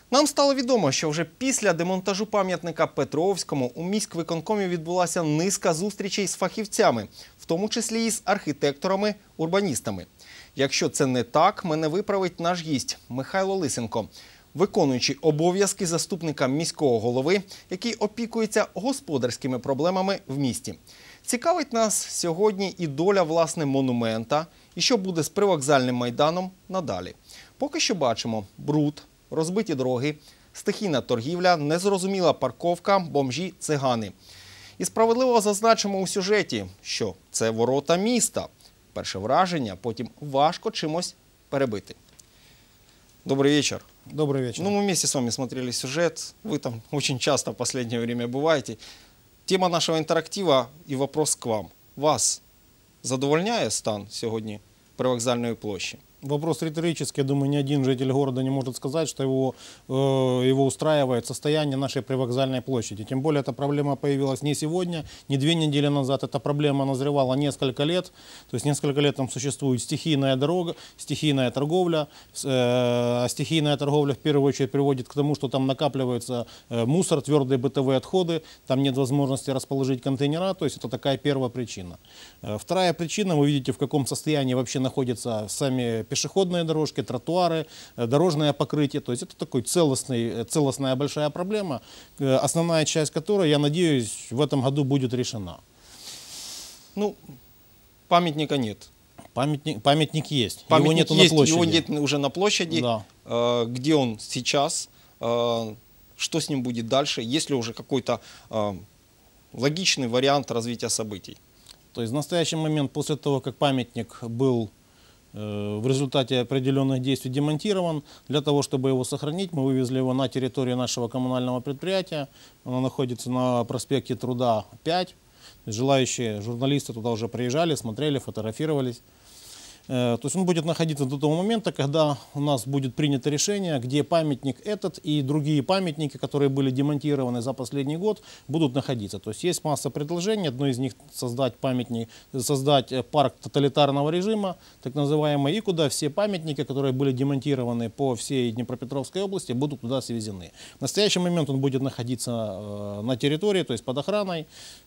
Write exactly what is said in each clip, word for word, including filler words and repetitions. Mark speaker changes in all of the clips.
Speaker 1: Нам стало відомо, що вже після демонтажу пам'ятника Петровському у міськвиконкомі відбулася низка зустрічей з фахівцями, в тому числі і з архітекторами, урбаністами. Якщо це не так, мене виправить наш гість Михайло Лисенко, виконуючий обов'язки заступника міського голови, який опікується господарськими проблемами в місті. Цікавить нас сьогодні і доля, власне, монумента, і що буде з привокзальним майданом надалі. Поки що бачимо бруд, розбиті дороги, стихійна торгівля, незрозуміла парковка, бомжі, цигани. І справедливо зазначимо у сюжеті, що це ворота міста. Перше враження, потім важко чимось перебити. Добрый вечер.
Speaker 2: Добрый вечер.
Speaker 1: Ну, мы вместе с вами смотрели сюжет. Вы там очень часто в последнее время бываете. Тема нашего интерактива и вопрос к вам. Вас задовольняє стан сьогодні привокзальної площі?
Speaker 2: Вопрос риторический. Я думаю, ни один житель города не может сказать, что его, э, его устраивает состояние нашей привокзальной площади. Тем более, эта проблема появилась не сегодня, не две недели назад. Эта проблема назревала несколько лет. То есть несколько лет там существует стихийная дорога, стихийная торговля. Э, а стихийная торговля в первую очередь приводит к тому, что там накапливается э, мусор, твердые бытовые отходы. Там нет возможности расположить контейнера. То есть это такая первая причина. Э, вторая причина, вы видите, в каком состоянии вообще находятся сами пешеходные дорожки, тротуары, дорожное покрытие. То есть это такой целостный, целостная большая проблема, основная часть которой, я надеюсь, в этом году будет решена.
Speaker 1: Ну, памятника нет.
Speaker 2: Памятник, памятник есть.
Speaker 1: Памятник
Speaker 2: его нету
Speaker 1: есть,
Speaker 2: на площади.
Speaker 1: его нет уже на площади.
Speaker 2: Да.
Speaker 1: Где он сейчас? Что с ним будет дальше? Есть ли уже какой-то логичный вариант развития событий?
Speaker 2: То есть в настоящий момент, после того, как памятник был в результате определенных действий демонтирован, для того, чтобы его сохранить, мы вывезли его на территорию нашего коммунального предприятия. Оно находится на проспекте Труда пять. Желающие журналисты туда уже приезжали, смотрели, фотографировались. То есть он будет находиться до того момента, когда у нас будет принято решение, где памятник этот и другие памятники, которые были демонтированы за последний год, будут находиться. То есть есть масса предложений. Одно из них создать памятник, создать парк тоталитарного режима, так называемый, и куда все памятники, которые были демонтированы по всей Днепропетровской области, будут туда свезены. В настоящий момент он будет находиться на территории, то есть под охраной.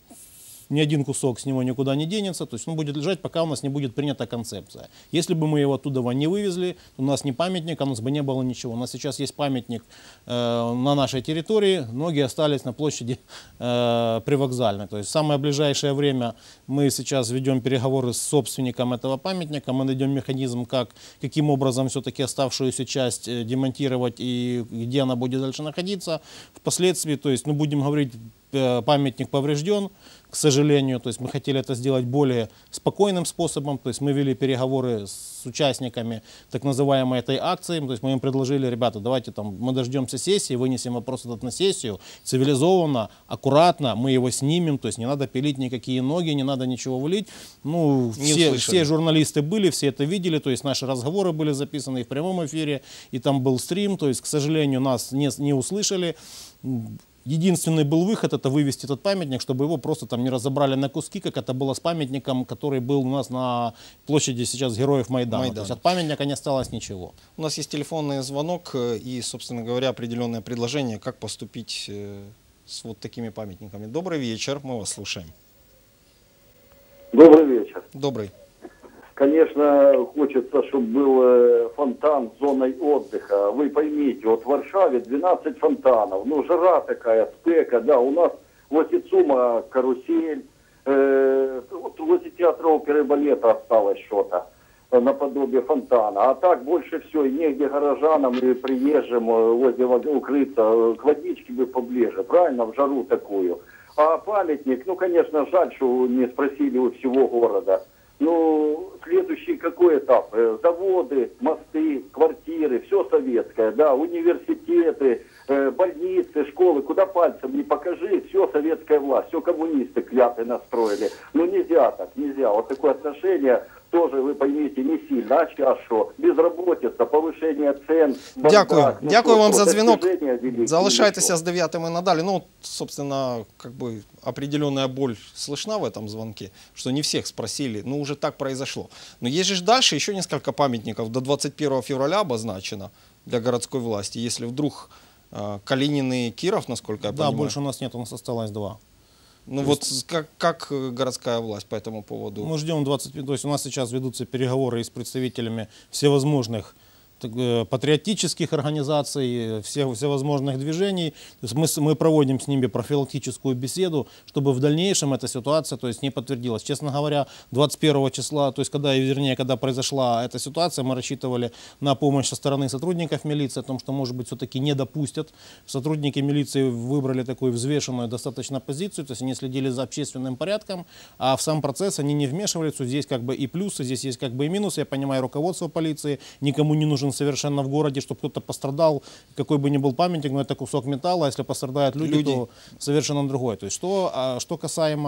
Speaker 2: Ни один кусок с него никуда не денется, то есть он будет лежать, пока у нас не будет принята концепция. Если бы мы его оттуда не вывезли, у нас не памятник, у нас бы не было ничего. У нас сейчас есть памятник э, на нашей территории, многие остались на площади э, привокзальной. То есть в самое ближайшее время мы сейчас ведем переговоры с собственником этого памятника, мы найдем механизм, как, каким образом все-таки оставшуюся часть демонтировать и где она будет дальше находиться. Впоследствии, то есть, ну, будем говорить, памятник поврежден, к сожалению, то есть мы хотели это сделать более спокойным способом, то есть мы вели переговоры с участниками так называемой этой акции, то есть мы им предложили: ребята, давайте там мы дождемся сессии, вынесем вопрос этот на сессию, цивилизованно, аккуратно, мы его снимем, то есть не надо пилить никакие ноги, не надо ничего вылить. Ну, все, все журналисты были, все это видели, то есть наши разговоры были записаны и в прямом эфире, и там был стрим, то есть, к сожалению, нас не, не услышали. Единственный был выход — это вывести этот памятник, чтобы его просто там не разобрали на куски, как это было с памятником, который был у нас на площади сейчас Героев Майдана. Майдан. То есть от памятника не осталось ничего.
Speaker 1: У нас есть телефонный звонок и, собственно говоря, определенное предложение, как поступить с вот такими памятниками. Добрый вечер, мы вас слушаем.
Speaker 3: Добрый вечер.
Speaker 1: Добрый.
Speaker 3: Конечно, хочется, чтобы был фонтан с зоной отдыха. Вы поймите, вот в Варшаве двенадцать фонтанов. Ну, жара такая, спека, да. У нас возле ЦУМа карусель. Э, вот возле театра оперы и балета осталось что-то наподобие фонтана. А так больше все, и негде горожанам и приезжим возле укрыться, к водичке бы поближе, правильно, в жару такую. А памятник, ну, конечно, жаль, что не спросили у всего города. Ну, следующий какой этап? Заводы, мосты, квартиры, все советское, да, университеты, больницы, школы, куда пальцем не покажи, все советская власть, все коммунисты клятые настроили. Ну, нельзя так, нельзя. Вот такое отношение тоже, вы поймите, не сильно. А сейчас что? Безработица, повышение цен.
Speaker 1: Дякую.
Speaker 3: Бардак. Ну,
Speaker 1: Дякую вам за дзвінок.
Speaker 3: велике.
Speaker 1: Залишайтеся з дев'ятими надалі. Ну, собственно, как бы определенная боль слышна в этом звонке, что не всех спросили. Ну, уже так произошло. Но есть же дальше еще несколько памятников до двадцать первого февраля обозначено для городской власти. Если вдруг э, Калинин и Киров, насколько я
Speaker 2: Да,
Speaker 1: понимаю.
Speaker 2: больше у нас нет, у нас осталось два.
Speaker 1: Ну вот как, как э, городская власть по этому поводу?
Speaker 2: Мы ждем двадцать, то есть у нас сейчас ведутся переговоры с представителями всевозможных так, э, патриотических организаций, э, всех, всевозможных движений. То есть мы, с- мы проводим с ними профилактическую беседу, чтобы в дальнейшем эта ситуация, то есть, не подтвердилась. Честно говоря, двадцать первого числа, то есть когда, вернее, когда произошла эта ситуация, мы рассчитывали на помощь со стороны сотрудников милиции, о том, что, может быть, все-таки не допустят. Сотрудники милиции выбрали такую взвешенную достаточно позицию, то есть они следили за общественным порядком, а в сам процесс они не вмешиваются. Здесь как бы и плюсы, здесь есть как бы и минусы. Я понимаю руководство полиции, никому не нужен совершенно в городе, чтобы кто-то пострадал, какой бы ни был памятник, но это кусок металла, а если пострадают люди,
Speaker 1: Люди.
Speaker 2: то совершенно другое. То есть что, а, что касаемо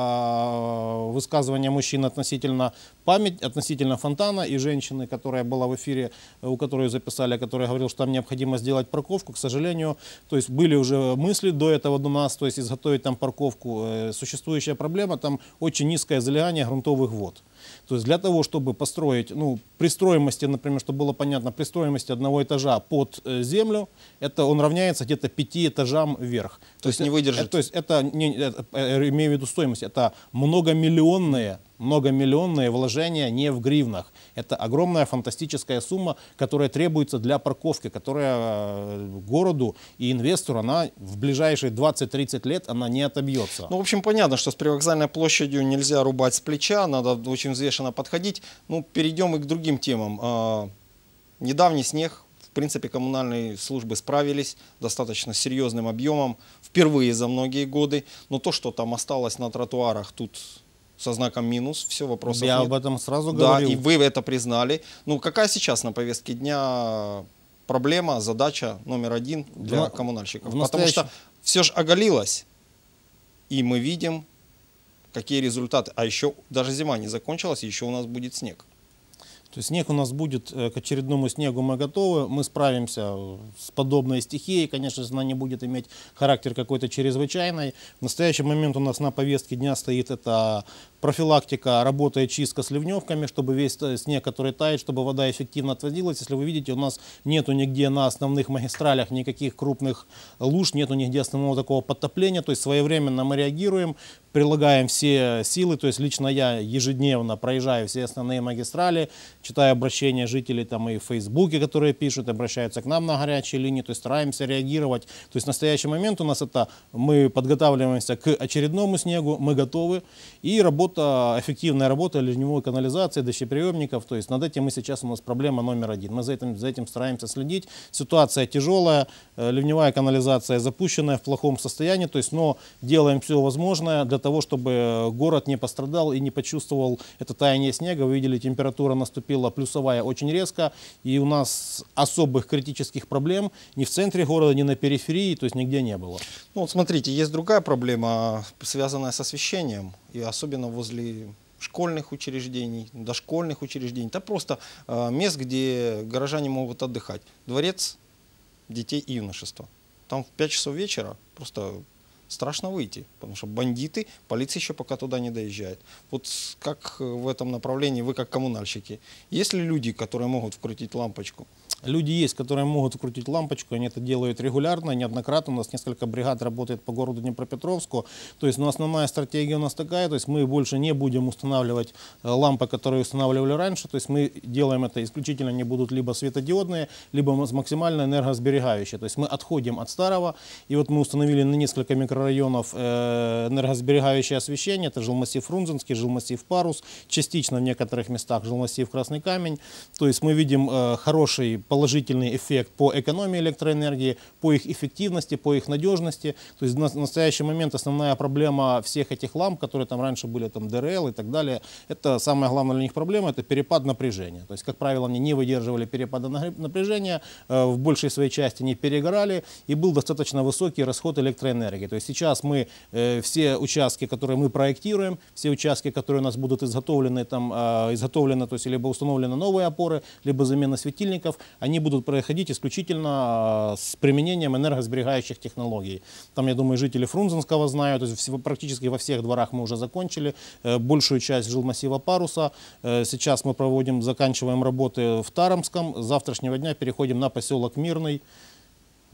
Speaker 2: а, высказывания мужчин относительно память, относительно фонтана и женщины, которая была в эфире, у которой записали, которая говорила, что там необходимо сделать парковку, к сожалению, то есть были уже мысли до этого до нас, то есть изготовить там парковку. Э, Существующая проблема, там очень низкое залегание грунтовых вод. То есть для того, чтобы построить, ну, при стоимости, например, чтобы было понятно, при стоимости одного этажа под э, землю, это он равняется где-то пяти этажам вверх.
Speaker 1: То есть не выдержит.
Speaker 2: э, То есть это, не, это, э, имею в виду стоимость, это многомиллионные, многомиллионные вложения не в гривнах. Это огромная фантастическая сумма, которая требуется для парковки, которая э, городу и инвестору, она в ближайшие двадцать-тридцать лет она не отобьется.
Speaker 1: Ну, в общем, понятно, что с привокзальной площадью нельзя рубать с плеча, надо очень взвешенно подходить. Ну, перейдем и к другим темам. А, недавний снег, в принципе, коммунальные службы справились достаточно серьезным объемом, впервые за многие годы. Но то, что там осталось на тротуарах, тут со знаком минус, все, вопросов
Speaker 2: Я
Speaker 1: нет.
Speaker 2: об этом сразу
Speaker 1: Да,
Speaker 2: говорил.
Speaker 1: и вы это признали. Ну, какая сейчас на повестке дня проблема, задача номер один для
Speaker 2: В-
Speaker 1: коммунальщиков?
Speaker 2: в
Speaker 1: Потому что
Speaker 2: настоящем-
Speaker 1: все же оголилось, и мы видим, какие результаты. А еще даже зима не закончилась, и еще у нас будет снег.
Speaker 2: То есть снег у нас будет, э, к очередному снегу мы готовы, мы справимся с подобной стихией, конечно же, она не будет иметь характер какой-то чрезвычайной. В настоящий момент у нас на повестке дня стоит это профилактика, работа и чистка с ливневками, чтобы весь т- снег, который тает, чтобы вода эффективно отводилась. Если вы видите, у нас нету нигде на основных магистралях никаких крупных луж, нету нигде основного такого подтопления, то есть своевременно мы реагируем, прилагаем все силы, то есть лично я ежедневно проезжаю все основные магистрали, читаю обращения жителей там и в Фейсбуке, которые пишут, обращаются к нам на горячие линии, то есть стараемся реагировать. То есть в настоящий момент у нас это мы подготавливаемся к очередному снегу, мы готовы, и работа, эффективная работа ливневой канализации, дощеприемников, то есть над этим мы сейчас, у нас проблема номер один. Мы за этим, за этим стараемся следить. Ситуация тяжелая, э, ливневая канализация запущенная в плохом состоянии, то есть, но делаем все возможное для того, чтобы город не пострадал и не почувствовал это таяние снега. Вы видели, температура наступила плюсовая очень резко, и у нас особых критических проблем ни в центре города, ни на периферии, то есть нигде не было.
Speaker 1: Ну, вот смотрите, есть другая проблема, связанная с освещением, и особенно возле школьных учреждений, дошкольных учреждений. Это просто э, мест, где горожане могут отдыхать. Дворец детей и юношества. Там в пять часов вечера просто страшно выйти, потому что бандиты, полиция еще пока туда не доезжает. Вот как в этом направлении вы как коммунальщики? Есть ли люди, которые могут вкрутить лампочку?
Speaker 2: Люди есть, которые могут вкрутить лампочку, они это делают регулярно, неоднократно. У нас несколько бригад работает по городу Днепропетровску. То есть, ну, основная стратегия у нас такая, то есть мы больше не будем устанавливать э, лампы, которые устанавливали раньше. То есть мы делаем это исключительно, они будут либо светодиодные, либо м- максимально энергосберегающие. То есть мы отходим от старого, и вот мы установили на несколько микрорайонов э, энергосберегающее освещение. Это жилмассив Фрунзенский, жилмассив Парус, частично в некоторых местах жилмассив Красный Камень. То есть мы видим э, хороший положительный эффект по экономии электроэнергии, по их эффективности, по их надежности. То есть на в настоящий момент основная проблема всех этих ламп, которые там раньше были, там ди эр эл и так далее, это самая главная для них проблема, это перепад напряжения. То есть, как правило, они не выдерживали перепада нагр- напряжения, э, в большей своей части не перегорали, и был достаточно высокий расход электроэнергии. То есть сейчас мы э, все участки, которые мы проектируем, все участки, которые у нас будут изготовлены, там, э, изготовлены, то есть либо установлены новые опоры, либо замена светильников, они будут проходить исключительно э, с применением энергосберегающих технологий. Там, я думаю, жители Фрунзенского знают, то есть всего- практически во всех дворах мы уже закончили э, большую часть жилмассива Паруса. Э, сейчас мы проводим, заканчиваем работы в Таромском. С завтрашнего дня переходим на поселок Мирный.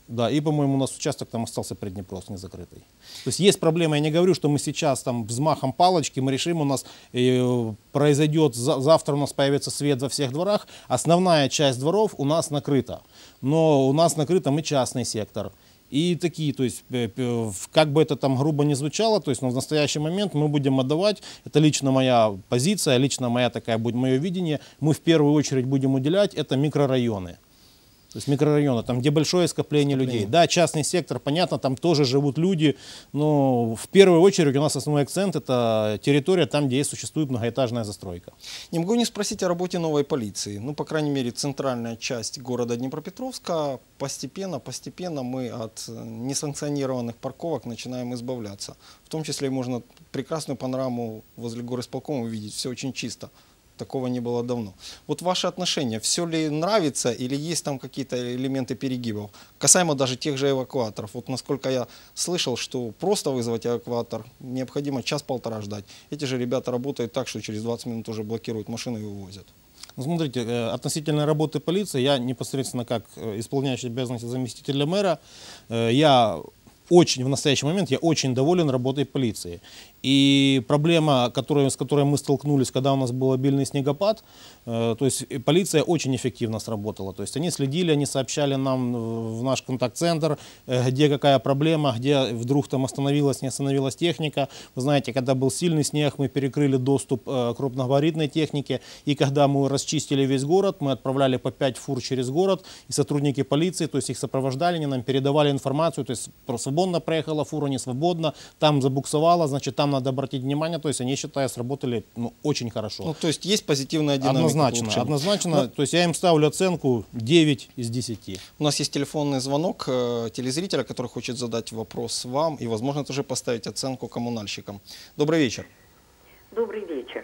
Speaker 2: Да, и, по-моему, у нас участок там остался Приднепровск не закрытый. То есть есть проблема, я не говорю, что мы сейчас там взмахом палочки мы решим, у нас э, произойдет, за, завтра у нас появится свет во всех дворах, основная часть дворов у нас накрыта, но у нас накрыт и частный сектор. И такие, то есть, как бы это там грубо не звучало, то есть, но в настоящий момент мы будем отдавать, это лично моя позиция, лично моя такая будет мое видение, мы в первую очередь будем уделять это микрорайоны. То есть микрорайоны, там где большое скопление, скопление людей. Да, частный сектор, понятно, там тоже живут люди, но в первую очередь у нас основной акцент это территория там, где существует многоэтажная застройка.
Speaker 1: Не могу не спросить о работе новой полиции. Ну, по крайней мере, центральная часть города Днепропетровска, постепенно, постепенно мы от несанкционированных парковок начинаем избавляться. В том числе можно прекрасную панораму возле горисполкома увидеть, все очень чисто. Такого не было давно. Вот ваше отношение, все ли нравится или есть там какие-то элементы перегибов? Касаемо даже тех же эвакуаторов. Вот насколько я слышал, что просто вызвать эвакуатор необходимо час-полтора ждать. Эти же ребята работают так, что через двадцать минут уже блокируют машину и вывозят.
Speaker 2: Ну, смотрите, относительно работы полиции, я непосредственно как исполняющий обязанности заместителя мэра, я очень, в настоящий момент, я очень доволен работой полиции. И проблема, которая, с которой мы столкнулись, когда у нас был обильный снегопад, э, то есть полиция очень эффективно сработала. То есть они следили, они сообщали нам в наш контакт-центр, э, где какая проблема, где вдруг там остановилась, не остановилась техника. Вы знаете, когда был сильный снег, мы перекрыли доступ э, крупногабаритной технике. И когда мы расчистили весь город, мы отправляли по пять фур через город. И сотрудники полиции, то есть их сопровождали, они нам передавали информацию, то есть свободно проехала фура, не свободно, там забуксовала, значит, там надо обратить внимание, то есть они, считаю, сработали ну, очень хорошо.
Speaker 1: Ну, то есть есть позитивная динамика.
Speaker 2: Однозначно, однозначно, но... то есть я им ставлю оценку девять из десяти.
Speaker 1: У нас есть телефонный звонок э, телезрителя, который хочет задать вопрос вам и, возможно, тоже поставить оценку коммунальщикам. Добрый вечер.
Speaker 4: Добрый вечер.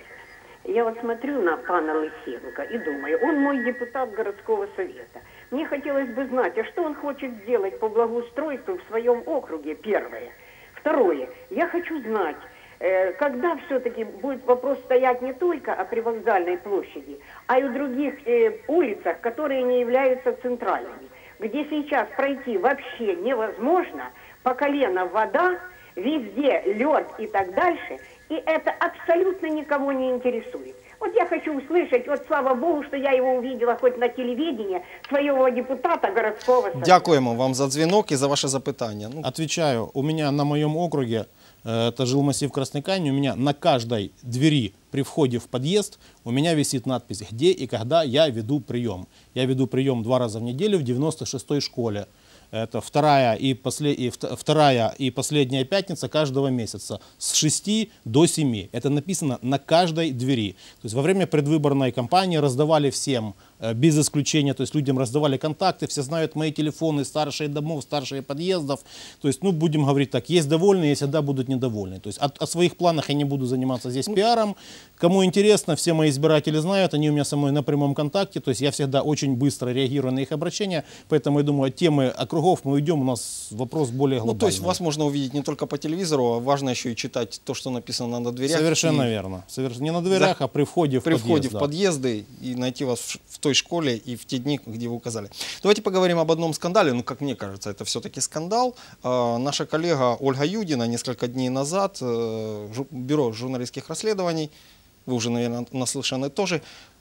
Speaker 4: Я вот смотрю на пана Лысенко и думаю, он мой депутат городского совета. Мне хотелось бы знать, а что он хочет сделать по благоустройству в своем округе, первое. Второе, я хочу знать, э, когда все-таки будет вопрос стоять не только о привокзальной площади, а и о других э, улицах, которые не являются центральными, где сейчас пройти вообще невозможно, по колено вода, везде лед и так дальше, и это абсолютно никого не интересует. Вот я хочу услышать, вот слава Богу, что я его увидела хоть на телевидении, своего депутата городского совета.
Speaker 1: Дякуємо вам за дзвінок і за ваше запитання. Ну,
Speaker 2: Отвечаю, у меня на моем округе, это жилмассив Красной Кани, у меня на каждой двери при входе в подъезд у меня висит надпись, где и когда я веду прием. Я веду прием два раза в неделю в девяносто шестой школе. Это вторая и, послед... и вторая и последняя пятница каждого месяца с шести до семи. Это написано на каждой двери. То есть во время предвыборной кампании раздавали всем, без исключения, то есть людям раздавали контакты, все знают мои телефоны, старшие домов, старшие подъездов. То есть, ну, будем говорить так, есть довольные, если да, будут недовольны. То есть о, о своих планах я не буду заниматься здесь пиаром. Кому интересно, все мои избиратели знают, они у меня со мной на прямом контакте. То есть я всегда очень быстро реагирую на их обращения. Поэтому я думаю, от темы округов мы уйдем, у нас вопрос более глобальный.
Speaker 1: ну, то есть вас можно увидеть не только по телевизору, а важно еще и читать то, что написано на дверях.
Speaker 2: Совершенно
Speaker 1: и...
Speaker 2: верно. Соверш... Не на дверях, За... а при входе в
Speaker 1: при
Speaker 2: подъезд.
Speaker 1: При входе
Speaker 2: да.
Speaker 1: в подъезды и найти вас в, в той школе и в те дни, где вы указали. Давайте поговорим об одном скандале. Ну, как мне кажется, это все-таки скандал. Э, наша коллега Ольга Юдина несколько дней назад, э, жу, бюро журналистских расследований, вы уже, наверное, наслышаны тоже,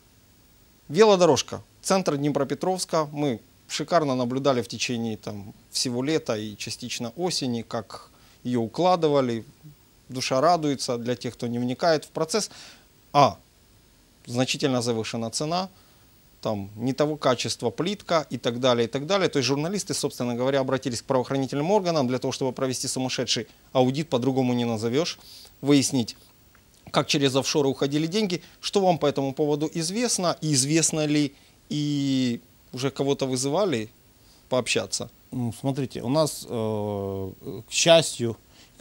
Speaker 1: велодорожка, центр Днепропетровска. Мы шикарно наблюдали в течение там, всего лета и частично осени, как ее укладывали. Душа радуется для тех, кто не вникает в процесс. А, значительно завышена цена, там не того качества плитка и так далее, и так далее. То есть журналисты, собственно говоря, обратились к правоохранительным органам для того, чтобы провести сумасшедший аудит, по-другому не назовешь, выяснить, как через офшоры уходили деньги. Что вам по этому поводу известно? И известно ли, и уже кого-то вызывали пообщаться?
Speaker 2: Смотрите, у нас, э, к счастью, к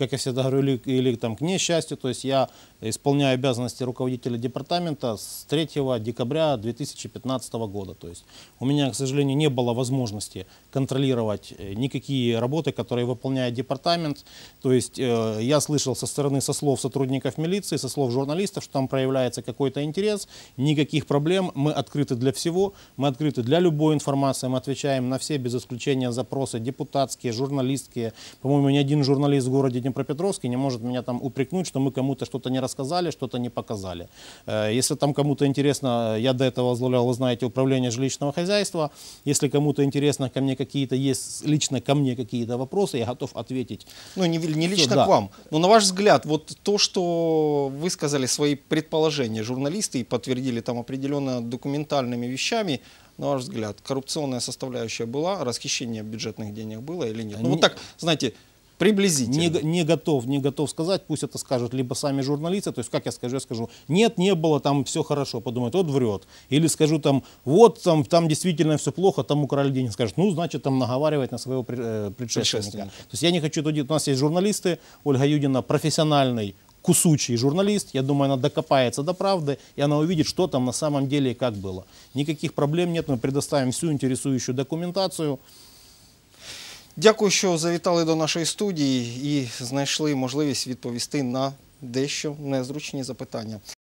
Speaker 2: как я всегда говорю, или, или там, к несчастью, то есть я исполняю обязанности руководителя департамента с третьего декабря две тысячи пятнадцатого года. То есть у меня, к сожалению, не было возможности контролировать никакие работы, которые выполняет департамент. То есть э, я слышал со стороны, со слов сотрудников милиции, со слов журналистов, что там проявляется какой-то интерес, никаких проблем, мы открыты для всего, мы открыты для любой информации, мы отвечаем на все без исключения запросы депутатские, журналистские. По-моему, ни один журналист в городе Днепропетровске не может меня там упрекнуть, что мы кому-то что-то не рассказали, что-то не показали. Э, если там кому-то интересно, я до этого возглавлял, вы знаете, управление жилищного хозяйства, если кому-то интересно, ко мне какие-то есть, лично ко мне какие-то вопросы, я готов ответить.
Speaker 1: Ну, не, не лично
Speaker 2: Всё, да.
Speaker 1: к вам. Но на ваш взгляд, вот то, что высказали свои предположения журналисты и подтвердили там определенно документальными вещами, на ваш взгляд, коррупционная составляющая была, расхищение бюджетных денег было или нет? Ну,
Speaker 2: Не-
Speaker 1: вот так, знаете, приблизительно.
Speaker 2: Не, г- не готов, не готов сказать, пусть это скажут либо сами журналисты, то есть как я скажу, я скажу, нет, не было, там все хорошо, подумают, вот врет. Или скажу там, вот там, там действительно все плохо, там украли деньги, скажут, ну, значит, там наговаривать на своего пре- э, предшественника.
Speaker 1: Предшественника.
Speaker 2: То есть я не хочу туда, у нас есть журналисты, Ольга Юдина профессиональный, кусучий журналист, я думаю, она докопается до правды, и она увидит, что там на самом деле и как было. Никаких проблем нет, мы предоставим всю интересующую документацию.
Speaker 1: Дякую, що завітали до нашої студії і знайшли можливість відповісти на дещо незручні запитання.